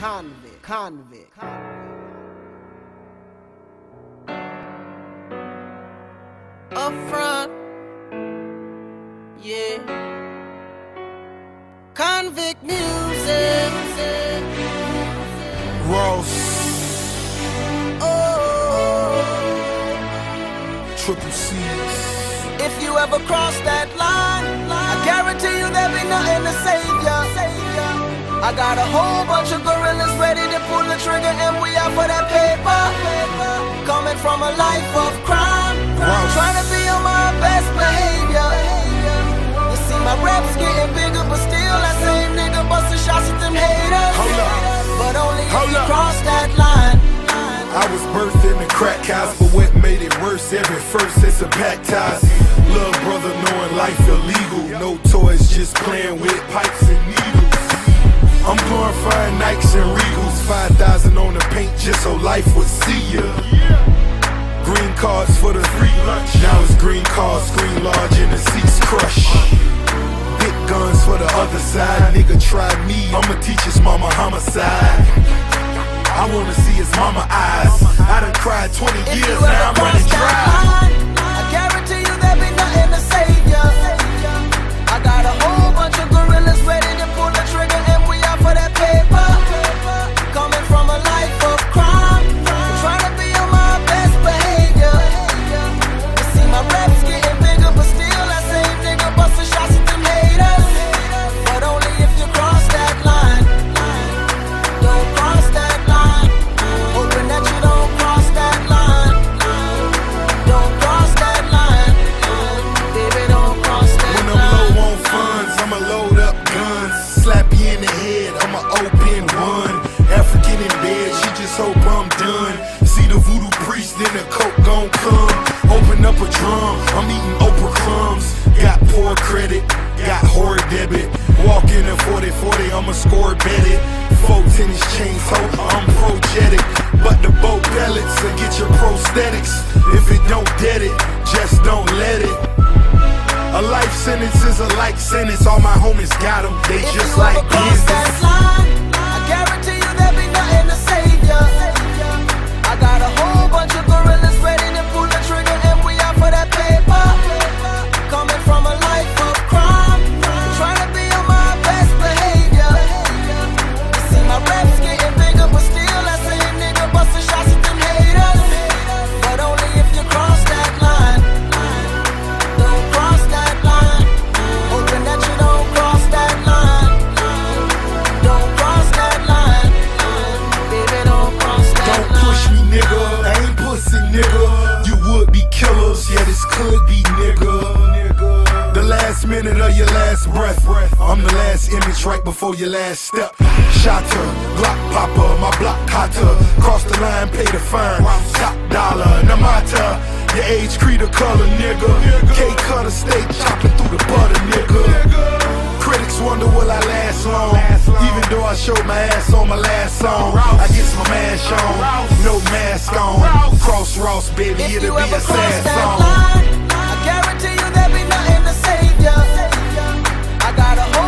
Convict. Up front, yeah. Convict music. Ross. Oh, Triple C's. if you ever cross that line, I guarantee you there'll be nothing to save ya. I got a whole bunch of gorillas ready to pull the trigger, and we out for that paper. Coming from a life of crime, trying to be on my best behavior. You see my reps getting bigger, but still that same nigga busting shots at them haters. Hold up. But only if Hold you up. cross that line. I was birthed in the crack house, but what made it worse? Every first it's a pack ties. Little brother knowing life illegal. No toys, just playing with pipes and needles. I'm glorifying Nikes and Regals. 5,000 on the paint just so life would see ya. Green cards for the free lunch. Now it's green cars, screen large and the seats crush. Big guns for the other side. Nigga try me, I'ma teach his mama homicide. I wanna see his mama eyes. I done cried 20 If years, you now ever I'm cross running that dry. line, I guarantee you there'll be nothing to save ya. I got a whole bunch of gorillas ready to pull the trigger, and we out for that paper. Coming from a life of crime, trying to be on my best behavior. You see my reps getting bigger, but still that same nigga busting shots at them haters. But only if you cross that line. Don't cross that line. Hoping that you don't cross that line. Don't cross that line. Baby, don't cross that When I'm line. low on funds, I'ma load up guns. Slap you in the head, I'ma open one. African in bed, she just hope I'm done. See the voodoo priest, then the coke gon' come. Open up a drum, I'm eating Oprah crumbs. Got poor credit, got horror debit. Walk in a 40-40, I'ma score bet it. 4 tennis chains, hope I'm projetic. But the boat pellets will get your prosthetics. If it don't dead it, just don't let it. A life sentence is a life sentence. All my homies got them, they If just you like ever cross that business. line, I guarantee you there'll be nothing to save ya. I got a whole bunch of gorillas ready to pull the trigger, and we out for that paper. Coming from a life of crime, trying to be on my best behavior. You see my reps getting bigger, but still that same nigga busting shots at them haters. But only if you cross that line. Don't cross that line. Hoping that you don't cross that line. Don't cross that line. Baby, don't cross that Don't line. push me, nigga. I ain't pussy, nigga. You would be killers, yeah, this could be, nigga. The last minute of your last breath. I'm the last image right before your last step. Shotter, Glock popper, my block hotter. Cross the line, pay the fine. Top dollar, Namata. Your age, creed, or color, nigga. K-cutter, stay chopping through the butter, nigga. Critics wonder will I last long. Even though I showed my ass on my last song, I get my mask on, no mask on. Cross Ross, baby, If it'll you be ever a cross sad that song. line, I guarantee you there'll be nothing to save ya. I got a whole